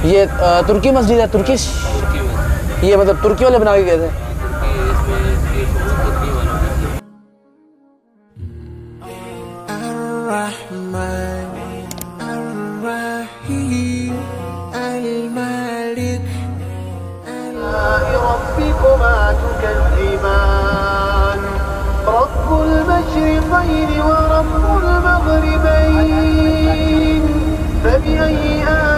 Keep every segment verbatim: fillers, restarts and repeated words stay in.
ये आ, तुर्की मस्जिद है, तुर्किश। ये मतलब तुर्की वाले बना के गए थे। रब्बुल मशरिक़ैन व रब्बुल मग़रिबैन फबिअय्यि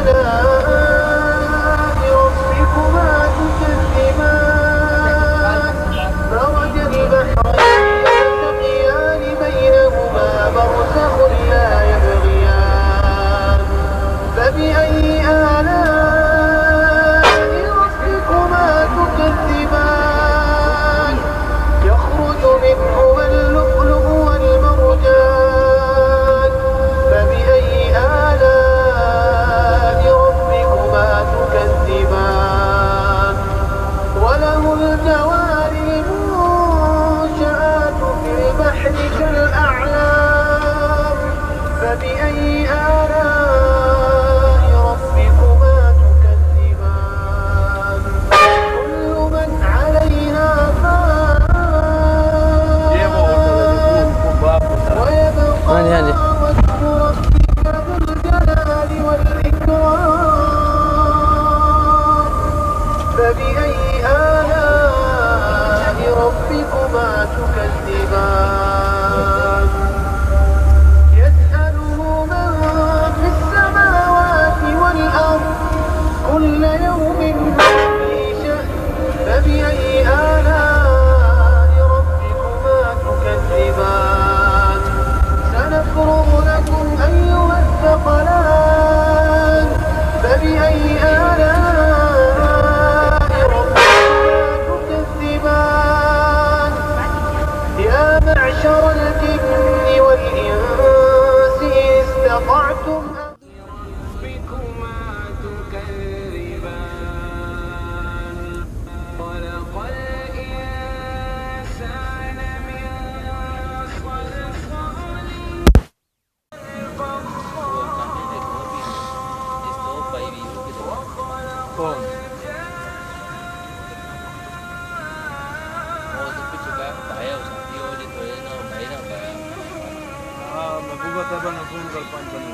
आलाइ रब्बिकुमा तुकज़्ज़िबान मरजल बहरैन यल्तक़ियान बैनहुमा बरज़ख़ٌ ला यबग़ियान फबिअय्यि आलाइ रब्बिकुमा तुकज़्ज़िबान يخرج منهما اللؤلؤ والمرجان فبأي آلاء ربكما تكذبان وله الجوار المنشآت في البحر كالأعلام فبأي آلاء ربكما تكذبان كل من عليها فان हाँ जी हाँ जी। فبأي آلاء ربكما تكذبان يسأله من في السماوات والأرض كل يوم هو في شأن فبأي آلاء ربكما تكذبان سنفرغ لكم أيها الثقلان فبأي آلاء ربكما تكذبان يا معشر الجن والإنس إن استطعتم ربكما تكذبان خلق الإنسان من صلصال कौन? हाँ महबूबा तबा नसूल कर पाँच बने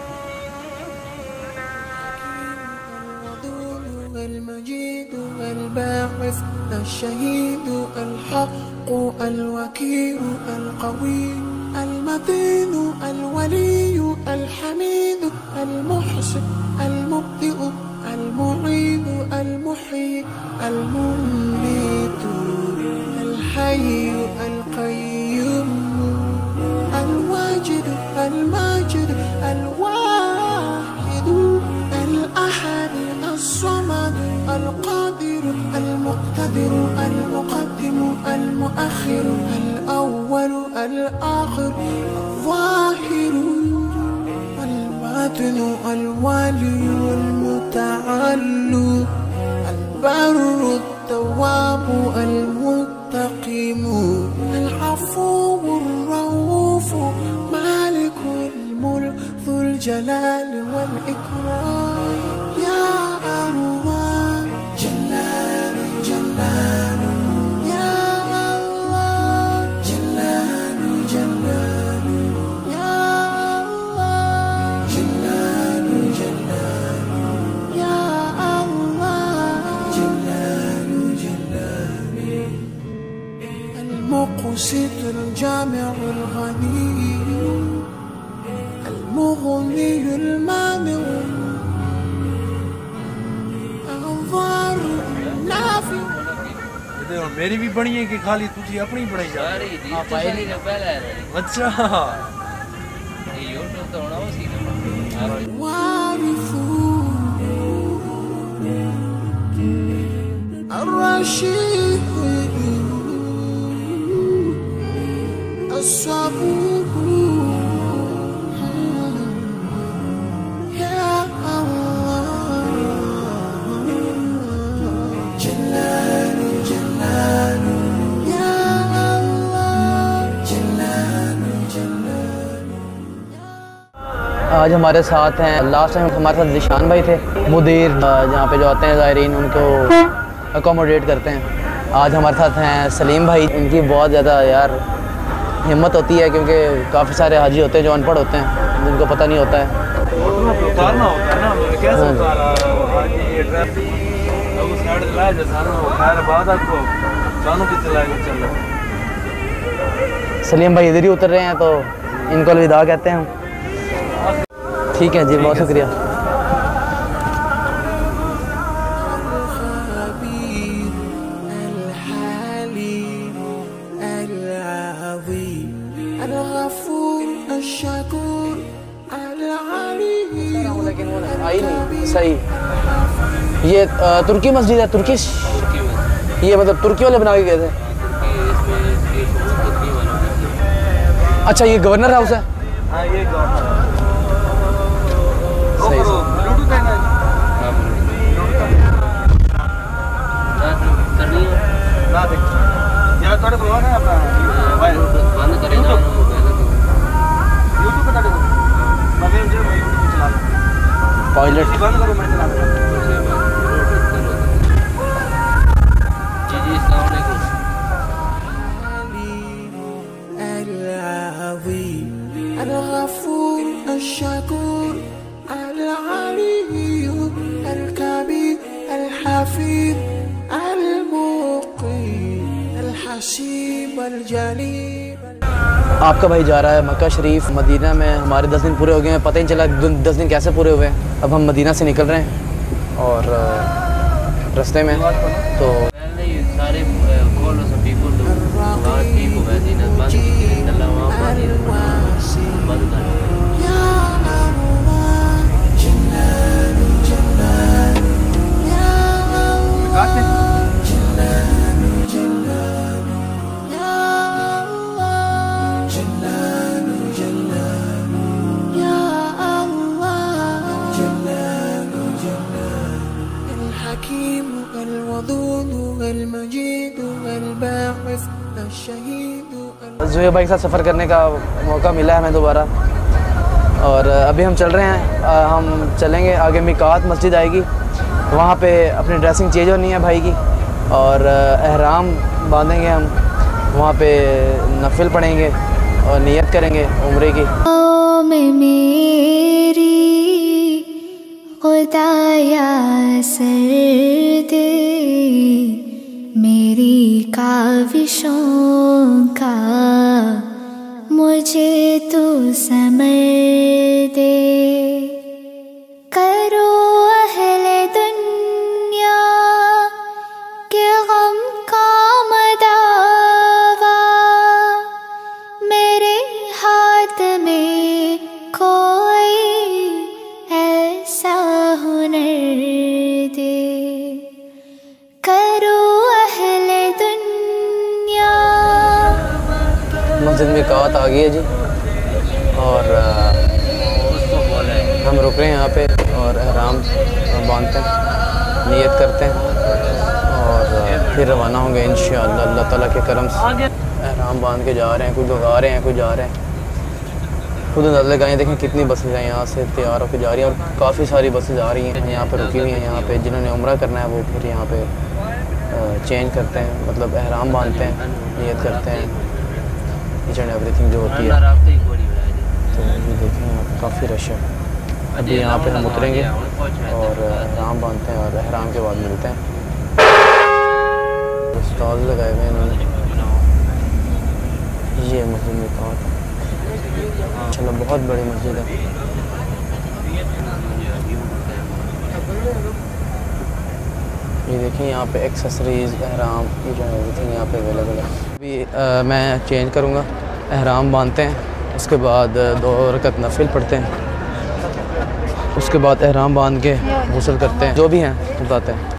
المجيد الباعث الشهيد الحق الوكيل القوي المتين الولي الحميد المحسن المبدئ المعيد المحيي المميت الحي القيوم الواجد الماجد الواحد الأحد الصمد القادر المقتدر المقدم المؤخر الأول الآخر الظاهر الباطن الوالي والمتعالي البر التواب المنتقم العفو الرؤوف مالك الملك ذو الجلال والإكرام يا الله جلال جلال يا الله جلال جلال يا الله جلال جلال يا الله جلال جلال المقسط الجامع الغني المغني المانع الضار النافع और मेरी भी बनी है कि खाली तुझी अपनी बनाई जा सारी दी तो पहली का पहला है अच्छा ये यूट्यूब तो होना उसी का الوارث الرشيد الصبور يا الله جلال جلال يا الله جلال جلال आज हमारे साथ हैं, लास्ट टाइम हमारे साथ निशान भाई थे, मुदीर जहाँ पे जो आते हैं ज़ायरीन उनको अकोमोडेट करते हैं। आज हमारे साथ हैं सलीम भाई। इनकी बहुत ज़्यादा यार हिम्मत होती है क्योंकि काफ़ी सारे हाजी होते हैं जो अनपढ़ होते हैं, जिनको पता नहीं होता है। उतारना होता है ना, कैसे उतारा हाजी ट्रैफिक अब उस साइड चलाया जैसा ना खैर बाद आपको जानू की चलाएगा चल रहा। सलीम भाई इधर ही उतर रहे हैं तो इनको अलविदा कहते हैं हम। ठीक है जी, बहुत शुक्रिया। आई नहीं सही। ये आ, तुर्की मस्जिद है, तुर्किश। ये मतलब तुर्की वाले बना के गए थे। अच्छा, ये गवर्नर हाउस है। हाँ ये गवर्नर सही सही। ब्लूटूथ है ना, ना देख यार थोड़े को ना अपना मोबाइल बंद करें ना यूट्यूब पे डालो। मैं भी मुझे यूट्यूब पे चला लूं। टॉयलेट बंद करो, मैं चला लूं। जी जी अस्सलाम वालेकुम। الغفور الشكور العلي الكبير الحفيظ المقيم الحسيب الجليل। आपका भाई जा रहा है मक्का शरीफ। मदीना में हमारे दस दिन पूरे हो गए हैं, पता ही नहीं चला दस दिन कैसे पूरे हुए हैं। अब हम मदीना से निकल रहे हैं और रास्ते में तो पहले ही सारे कॉल सब पीपल तो बात ठीक हो गई ना, बंद की चला वहां पर बंद कर। ज़ुहैब भाई के साथ सफ़र करने का मौका मिला है हमें दोबारा, और अभी हम चल रहे हैं। हम चलेंगे आगे, मिकात मस्जिद आएगी, वहाँ पे अपनी ड्रेसिंग चेंज होनी है भाई की, और एहराम बांधेंगे हम, वहाँ पे नफिल पढ़ेंगे और नियत करेंगे उम्रे की। में मेरी खुदाया सर दे, मेरी काविशों का मुझे तू समझ दे। करो अहले दुनिया के गम का मदावा, मेरे हाथ में कोई ऐसा हुनर दे। करो अहले दुनिया। मस्जिद में मिकात आ गई है जी, और हम रुक रहे हैं यहाँ पे और एहराम बांधते हैं, नियत करते हैं और फिर रवाना होंगे इंशाअल्लाह अल्लाह ताला के करम से। एहराम बांध के जा रहे हैं, कुछ लोग आ रहे हैं, कुछ जा रहे हैं। खुद अंदाज़ा लगाएं, देखें कितनी बसें हैं यहाँ से तैयार होकर जा रही हैं, और काफ़ी सारी बसें जा रही हैं यहाँ पर रुकी हुई हैं। यहाँ पे जिन्होंने उम्रा करना है वो फिर यहाँ पे चेंज करते हैं, मतलब एहराम बांधते हैं, नियत करते हैं, ईच एंड एवरीथिंग जो होती है। तो ये देखें यहाँ पर काफ़ी रश है। अभी यहाँ पे हम उतरेंगे और एहराम बांधते हैं और एहराम के बाद मिलते हैं। स्टॉल लगाए हुए हैं इन्होंने। ये मस्जिद में कहाँ, चलो बहुत बड़ी मस्जिद है। ये देखिए यहाँ पे एक्सेसरीज़, एहराम, ये जो एवरीथिंग यहाँ पे अवेलेबल है। अभी आ, मैं चेंज करूँगा, एहराम बांधते हैं, उसके बाद दो रकत नफिल पढ़ते हैं, उसके बाद एहराम बांध के गुस्ल करते हैं, जो भी हैं बताते हैं।